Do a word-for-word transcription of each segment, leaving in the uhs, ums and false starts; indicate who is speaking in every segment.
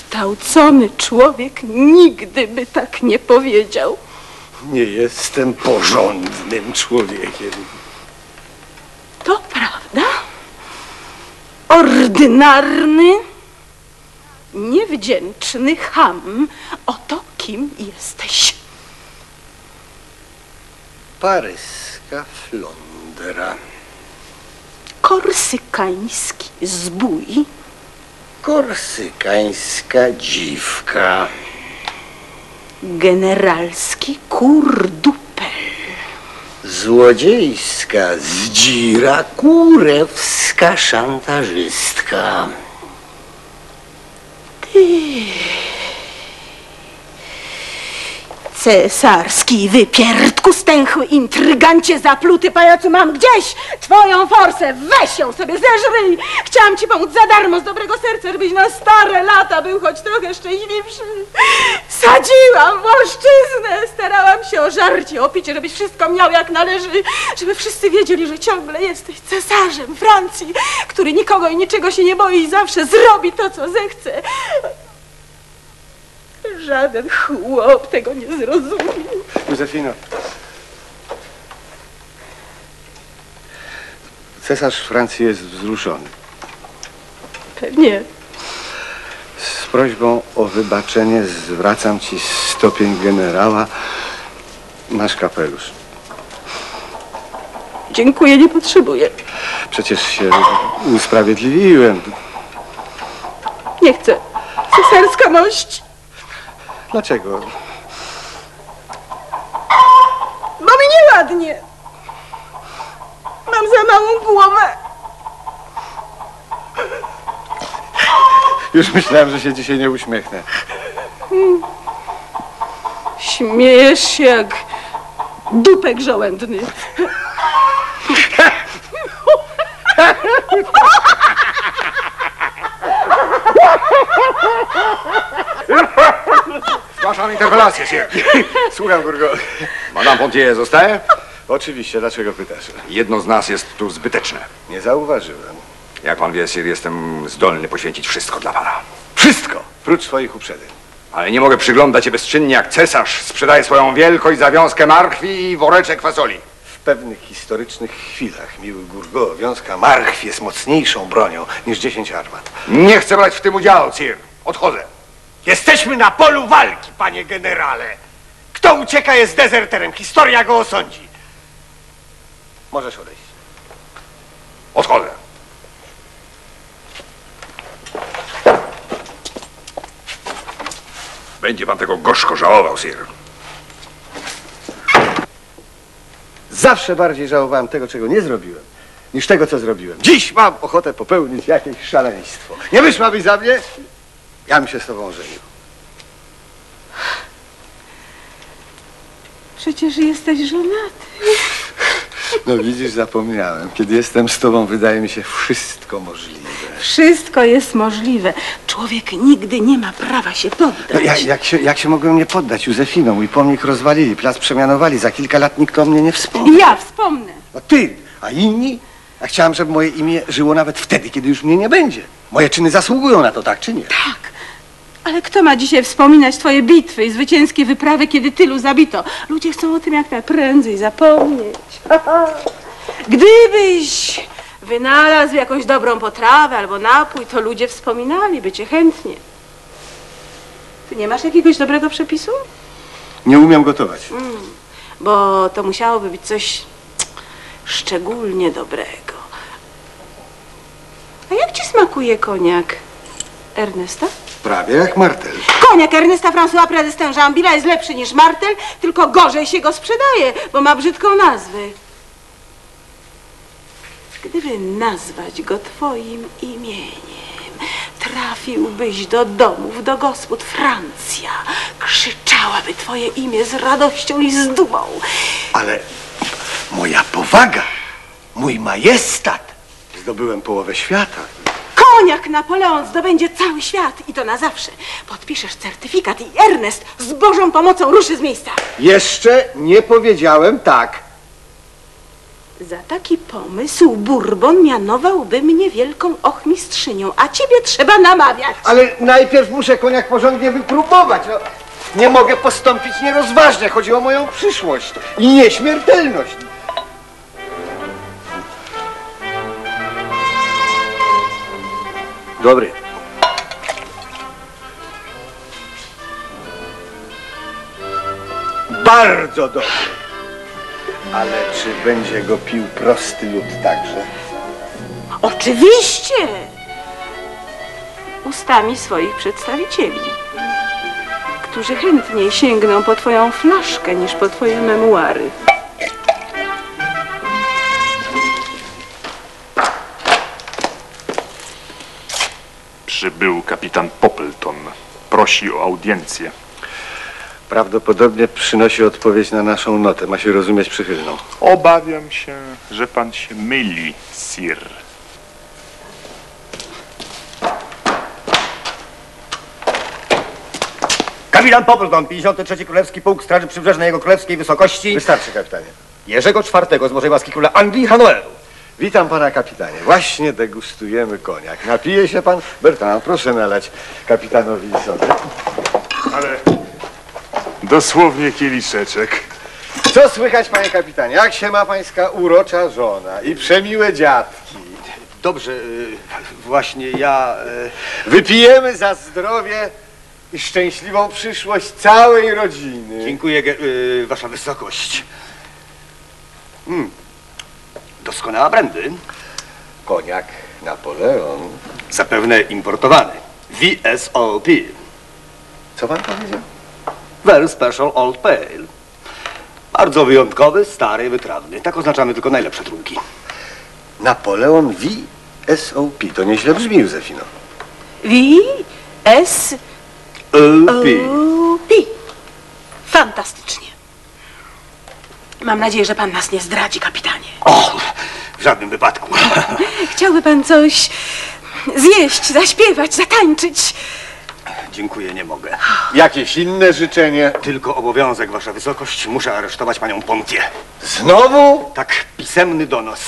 Speaker 1: Wykształcony człowiek nigdy by tak nie powiedział.
Speaker 2: Nie jestem porządnym człowiekiem.
Speaker 1: To prawda. Ordynarny, niewdzięczny cham. Oto kim jesteś.
Speaker 2: Paryska flądra.
Speaker 1: Korsykański zbój.
Speaker 2: Korsykańska dziwka.
Speaker 1: Generalski kurdupel.
Speaker 2: Złodziejska zdzira kurewska szantażystka.
Speaker 1: Ty. Cesarski wypierdku, stęchły intrygancie, zapluty pajacu, mam gdzieś twoją forsę, weź ją sobie, zeżryj. Chciałam ci pomóc za darmo, z dobrego serca, żebyś na stare lata był choć trochę szczęśliwszy. Sadziłam włoszczyznę, starałam się o żarcie, o picie, żebyś wszystko miał jak należy, żeby wszyscy wiedzieli, że ciągle jesteś cesarzem Francji, który nikogo i niczego się nie boi i zawsze zrobi to, co zechce. Żaden chłop tego nie zrozumie.
Speaker 2: Józefino, cesarz Francji jest wzruszony.
Speaker 1: Pewnie.
Speaker 2: Z prośbą o wybaczenie zwracam ci stopień generała. Masz kapelusz.
Speaker 1: Dziękuję, nie potrzebuję.
Speaker 2: Przecież się usprawiedliwiłem.
Speaker 1: Nie chcę. Cesarska mość.
Speaker 2: Dlaczego?
Speaker 1: Bo mi nieładnie. Mam za małą głowę.
Speaker 2: Już myślałem, że się dzisiaj nie uśmiechnę.
Speaker 1: Hmm. Śmiejesz się jak dupek żołędny.
Speaker 3: Zgłaszam interpelację, sir.
Speaker 2: Słucham, Gurgo.
Speaker 3: Madame Pontier zostaje?
Speaker 2: Oczywiście, dlaczego pytasz?
Speaker 3: Jedno z nas jest tu zbyteczne.
Speaker 2: Nie zauważyłem.
Speaker 3: Jak pan wie, sir, jestem zdolny poświęcić wszystko dla pana.
Speaker 2: Wszystko! Prócz swoich uprzedzeń.
Speaker 3: Ale nie mogę przyglądać się bezczynnie, jak cesarz sprzedaje swoją wielkość za wiązkę marchwi i woreczek fasoli.
Speaker 2: W pewnych historycznych chwilach, miły Gurgo, wiązka marchw jest mocniejszą bronią niż dziesięć armat.
Speaker 3: Nie chcę brać w tym udziału, sir. Odchodzę.
Speaker 4: Jesteśmy na polu walki, panie generale. Kto ucieka, jest dezerterem. Historia go osądzi.
Speaker 2: Możesz odejść.
Speaker 3: Odchodzę. Będzie pan tego gorzko żałował, sir.
Speaker 2: Zawsze bardziej żałowałem tego, czego nie zrobiłem, niż tego, co zrobiłem. Dziś mam ochotę popełnić jakieś szaleństwo. Nie wyszłabyś za mnie? Ja bym się z tobą żenił.
Speaker 1: Przecież jesteś żonaty.
Speaker 2: No widzisz, zapomniałem. Kiedy jestem z tobą, wydaje mi się wszystko możliwe.
Speaker 1: Wszystko jest możliwe. Człowiek nigdy nie ma prawa się poddać.
Speaker 2: No, ja, jak, się, jak się mogłem nie poddać, Józefino? Mój pomnik rozwalili, plac przemianowali. Za kilka lat nikt o mnie nie wspomni.
Speaker 1: Ja wspomnę.
Speaker 2: No ty, a inni? Ja chciałem, żeby moje imię żyło nawet wtedy, kiedy już mnie nie będzie. Moje czyny zasługują na to, tak czy nie?
Speaker 1: Tak. Ale kto ma dzisiaj wspominać twoje bitwy i zwycięskie wyprawy, kiedy tylu zabito? Ludzie chcą o tym jak najprędzej zapomnieć. Gdybyś wynalazł jakąś dobrą potrawę albo napój, to ludzie wspominaliby cię chętnie. Ty nie masz jakiegoś dobrego przepisu?
Speaker 2: Nie umiem gotować.
Speaker 1: Mm, bo to musiałoby być coś szczególnie dobrego. A jak ci smakuje koniak Ernesta?
Speaker 2: Prawie jak martel.
Speaker 1: Koniak Ernesta François Pradès Tangembila jest lepszy niż martel, tylko gorzej się go sprzedaje, bo ma brzydką nazwę. Gdyby nazwać go twoim imieniem, trafiłbyś do domów, do gospod. Francja krzyczałaby twoje imię z radością i z dumą.
Speaker 2: Ale moja powaga, mój majestat, zdobyłem połowę świata.
Speaker 1: Koniak Napoleon zdobędzie cały świat i to na zawsze. Podpiszesz certyfikat i Ernest z Bożą pomocą ruszy z miejsca.
Speaker 2: Jeszcze nie powiedziałem tak.
Speaker 1: Za taki pomysł Bourbon mianowałby mnie wielką ochmistrzynią, a ciebie trzeba namawiać.
Speaker 2: Ale najpierw muszę koniak porządnie wypróbować. No, nie mogę postąpić nierozważnie. Chodzi o moją przyszłość i nieśmiertelność. Dobry. Bardzo dobry. Ale czy będzie go pił prosty lud także?
Speaker 1: Oczywiście! Ustami swoich przedstawicieli, którzy chętniej sięgną po twoją flaszkę niż po twoje memuary.
Speaker 5: Przybył kapitan Poppleton. Prosi o audiencję.
Speaker 2: Prawdopodobnie przynosi odpowiedź na naszą notę. Ma się rozumieć przychylną.
Speaker 5: Obawiam się, że pan się myli, sir.
Speaker 6: Kapitan Poppleton, pięćdziesiąty trzeci Królewski Pułk Straży Przybrzeżnej Jego Królewskiej Wysokości
Speaker 2: Wystarczy, kapitanie.
Speaker 6: Jerzego czwartego z Bożej łaski Króla Anglii i Hanoweru.
Speaker 2: Witam pana, kapitanie. Właśnie degustujemy koniak. Napije się pan? Bertrand, proszę nalać kapitanowi sobie.
Speaker 5: Ale dosłownie kieliszeczek.
Speaker 2: Co słychać, panie kapitanie? Jak się ma pańska urocza żona i przemiłe dziadki?
Speaker 6: Dobrze, y, właśnie ja... y,
Speaker 2: Wypijemy za zdrowie i szczęśliwą przyszłość całej rodziny.
Speaker 6: Dziękuję, ge- y, wasza wysokość. Mm. Doskonała brandy.
Speaker 2: Koniak Napoleon.
Speaker 6: Zapewne importowany. V S O P.
Speaker 2: Co pan powiedział?
Speaker 6: Very Special Old Pale. Bardzo wyjątkowy, stary, wytrawny. Tak oznaczamy tylko najlepsze trunki.
Speaker 2: Napoleon V S O P. To nieźle brzmi, Józefino.
Speaker 1: V S
Speaker 6: O P.
Speaker 1: O P. Fantastycznie. Mam nadzieję, że pan nas nie zdradzi, kapitanie.
Speaker 6: O, w żadnym wypadku.
Speaker 1: Chciałby pan coś zjeść, zaśpiewać, zatańczyć?
Speaker 6: Dziękuję, nie mogę.
Speaker 2: Jakieś inne życzenie?
Speaker 6: Tylko obowiązek, wasza wysokość. Muszę aresztować panią Pontier.
Speaker 2: Znowu?
Speaker 6: Tak, pisemny donos.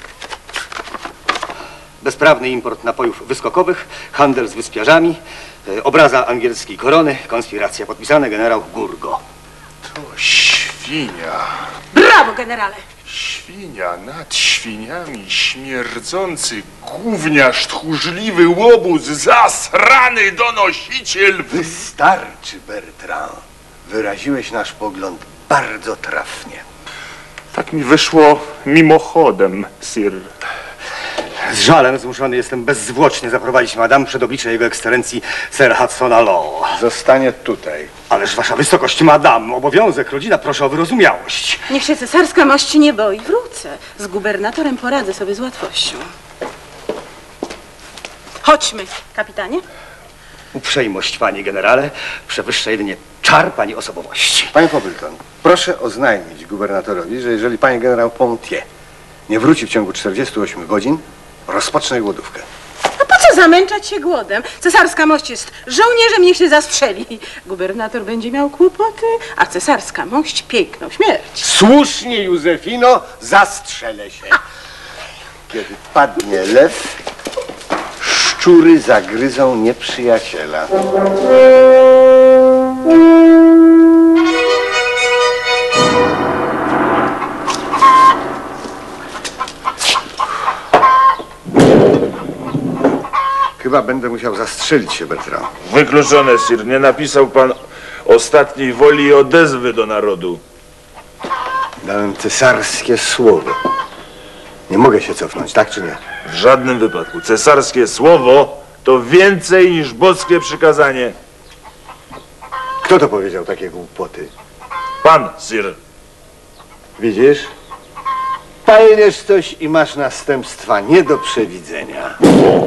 Speaker 6: Bezprawny import napojów wyskokowych, handel z wyspiarzami, e, obraza angielskiej korony, konspiracja podpisane, generał Gurgo.
Speaker 5: To świnia.
Speaker 1: Brawo, generale!
Speaker 5: Świnia nad świniami, śmierdzący gówniarz, tchórzliwy łobuz, zasrany donosiciel.
Speaker 2: Wystarczy, Bertrand. Wyraziłeś nasz pogląd bardzo trafnie.
Speaker 5: Tak mi wyszło mimochodem, sir.
Speaker 6: Z żalem zmuszony jestem bezzwłocznie zaprowadzić madame przed oblicze jego ekscelencji Sir Hudsona Law.
Speaker 2: Zostanie tutaj.
Speaker 6: Ależ wasza wysokość, madame, obowiązek, rodzina, proszę o wyrozumiałość.
Speaker 1: Niech się cesarska mość nie boi. Wrócę. Z gubernatorem poradzę sobie z łatwością. Chodźmy, kapitanie.
Speaker 6: Uprzejmość, panie generale, przewyższa jedynie czar pani osobowości.
Speaker 2: Panie Poppleton, proszę oznajmić gubernatorowi, że jeżeli panie generał Pontier nie wróci w ciągu czterdziestu ośmiu godzin, rozpocznę głodówkę.
Speaker 1: A po co zamęczać się głodem? Cesarska mość jest żołnierzem, niech się zastrzeli. Gubernator będzie miał kłopoty, a cesarska mość piękną śmierć.
Speaker 2: Słusznie, Józefino, zastrzelę się. Kiedy padnie lew, szczury zagryzą nieprzyjaciela. Chyba będę musiał zastrzelić się, Bertrand.
Speaker 7: Wykluczone, sir. Nie napisał pan ostatniej woli i odezwy do narodu.
Speaker 2: Dałem cesarskie słowo. Nie mogę się cofnąć, tak czy nie?
Speaker 7: W żadnym wypadku. Cesarskie słowo to więcej niż boskie przykazanie.
Speaker 2: Kto to powiedział takie głupoty?
Speaker 7: Pan, sir.
Speaker 2: Widzisz? Palniesz coś i masz następstwa nie do przewidzenia.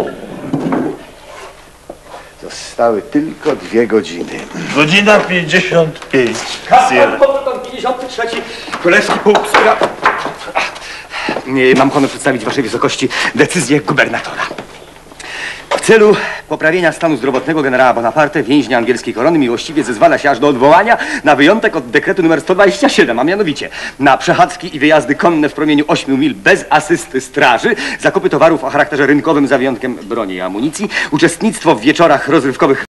Speaker 2: Zostały tylko dwie godziny.
Speaker 7: Godzina pięćdziesiąt pięć, sir.
Speaker 6: Poppleton, pięćdziesiąty trzeci Królewski Pułk Spra... Nie, mam honor przedstawić waszej wysokości decyzję gubernatora. celu poprawienia stanu zdrowotnego generała Bonaparte więźnia angielskiej korony miłościwie zezwala się aż do odwołania na wyjątek od dekretu numer sto dwadzieścia siedem, a mianowicie na przechadzki i wyjazdy konne w promieniu ośmiu mil bez asysty straży, zakupy towarów o charakterze rynkowym za wyjątkiem broni i amunicji, uczestnictwo w wieczorach rozrywkowych